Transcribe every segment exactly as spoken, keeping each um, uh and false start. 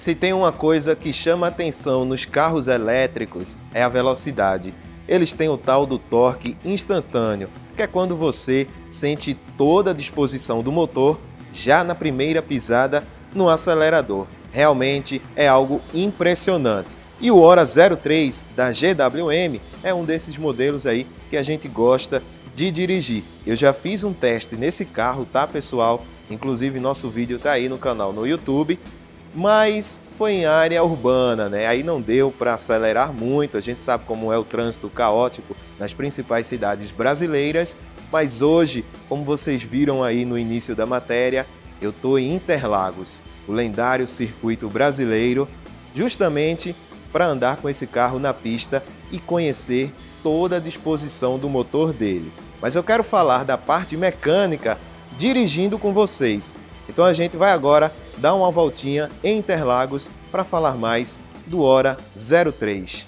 Se tem uma coisa que chama atenção nos carros elétricos é a velocidade. Eles têm o tal do torque instantâneo, que é quando você sente toda a disposição do motor já na primeira pisada no acelerador. Realmente é algo impressionante. E o Hora zero três da G W M é um desses modelos aí que a gente gosta de dirigir. Eu já fiz um teste nesse carro, tá, pessoal? Inclusive nosso vídeo tá aí no canal no YouTube, mas foi em área urbana, né? Aí não deu para acelerar muito. A gente sabe como é o trânsito caótico nas principais cidades brasileiras, mas hoje, como vocês viram aí no início da matéria, eu tô em Interlagos, o lendário circuito brasileiro, justamente para andar com esse carro na pista e conhecer toda a disposição do motor dele. Mas eu quero falar da parte mecânica dirigindo com vocês. Então a gente vai agora dar uma voltinha em Interlagos para falar mais do Hora zero três.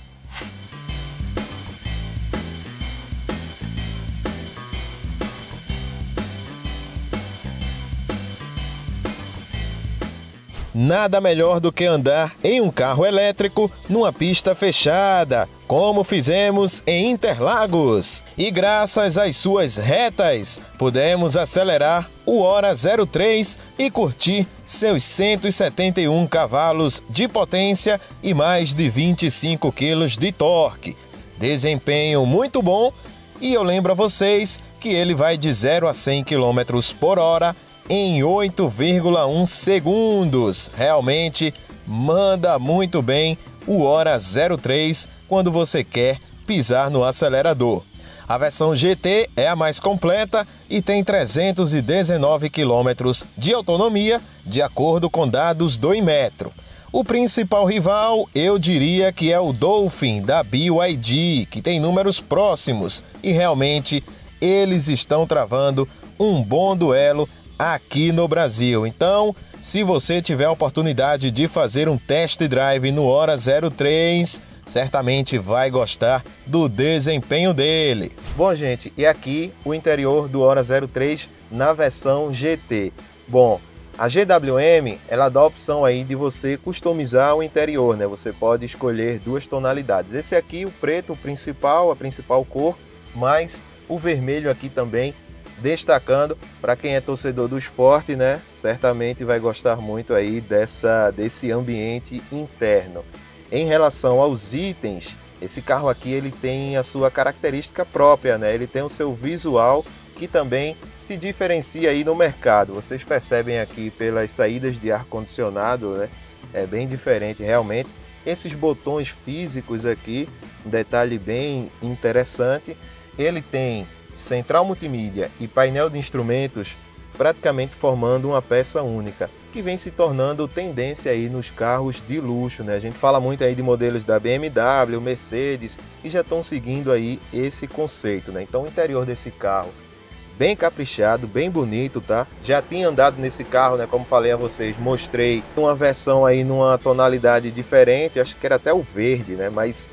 Nada melhor do que andar em um carro elétrico numa pista fechada, como fizemos em Interlagos. E graças às suas retas, pudemos acelerar o Hora zero três e curtir seus cento e setenta e um cavalos de potência e mais de vinte e cinco quilos de torque. Desempenho muito bom, e eu lembro a vocês que ele vai de zero a cem quilômetros por hora em oito vírgula um segundos. Realmente manda muito bem o Hora zero três quando você quer pisar no acelerador. A versão G T é a mais completa e tem trezentos e dezenove quilômetros de autonomia, de acordo com dados do Inmetro. O principal rival, eu diria que é o Dolphin da B Y D, que tem números próximos, e realmente eles estão travando um bom duelo aqui no Brasil. Então, se você tiver a oportunidade de fazer um test drive no Hora zero três, certamente vai gostar do desempenho dele. Bom, gente, e aqui o interior do Hora zero três na versão G T. Bom, a G W M, ela dá a opção aí de você customizar o interior, né? Você pode escolher duas tonalidades. Esse aqui, o preto, o principal, a principal cor, mas o vermelho aqui também destacando. Para quem é torcedor do esporte, né, certamente vai gostar muito aí dessa, desse ambiente interno. Em relação aos itens, esse carro aqui ele tem a sua característica própria, né? Ele tem o seu visual que também se diferencia aí no mercado. Vocês percebem aqui pelas saídas de ar-condicionado, né? É bem diferente realmente. Esses botões físicos aqui, um detalhe bem interessante, ele tem central multimídia e painel de instrumentos praticamente formando uma peça única, que vem se tornando tendência aí nos carros de luxo, né? A gente fala muito aí de modelos da B M W, Mercedes, que já estão seguindo aí esse conceito, né? Então o interior desse carro bem caprichado, bem bonito, tá? Já tinha andado nesse carro, né? Como falei a vocês, mostrei uma versão aí numa tonalidade diferente, acho que era até o verde, né? Mas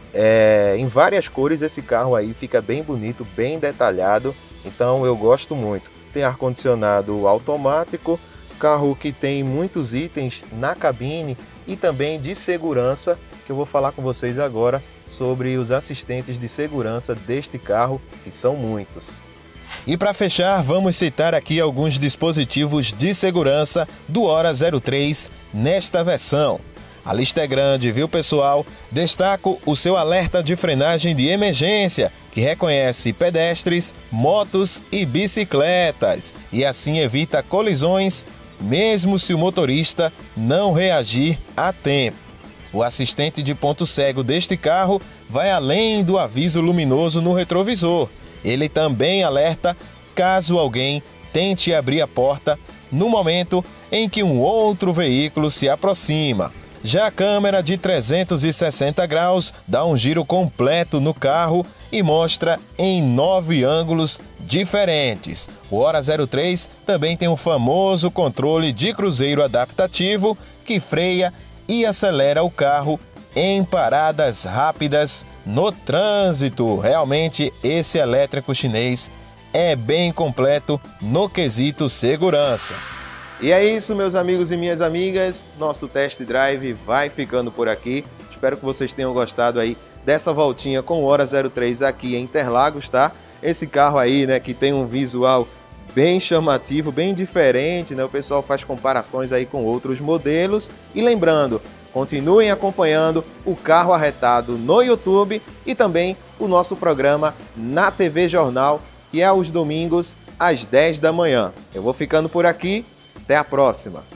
É, em várias cores esse carro aí fica bem bonito, bem detalhado, então eu gosto muito. Tem ar-condicionado automático, carro que tem muitos itens na cabine e também de segurança, que eu vou falar com vocês agora sobre os assistentes de segurança deste carro, que são muitos. E para fechar, vamos citar aqui alguns dispositivos de segurança do Hora zero três nesta versão. A lista é grande, viu, pessoal? Destaco o seu alerta de frenagem de emergência, que reconhece pedestres, motos e bicicletas, e assim evita colisões, mesmo se o motorista não reagir a tempo. O assistente de ponto cego deste carro vai além do aviso luminoso no retrovisor. Ele também alerta caso alguém tente abrir a porta no momento em que um outro veículo se aproxima. Já a câmera de trezentos e sessenta graus dá um giro completo no carro e mostra em nove ângulos diferentes. O Hora zero três também tem o famoso controle de cruzeiro adaptativo que freia e acelera o carro em paradas rápidas no trânsito. Realmente esse elétrico chinês é bem completo no quesito segurança. E é isso, meus amigos e minhas amigas, nosso test drive vai ficando por aqui. Espero que vocês tenham gostado aí dessa voltinha com o Hora zero três aqui em Interlagos, tá? Esse carro aí, né, que tem um visual bem chamativo, bem diferente, né? O pessoal faz comparações aí com outros modelos. E lembrando, continuem acompanhando o Carro Arretado no YouTube e também o nosso programa na T V Jornal, que é aos domingos às dez da manhã. Eu vou ficando por aqui. Até a próxima!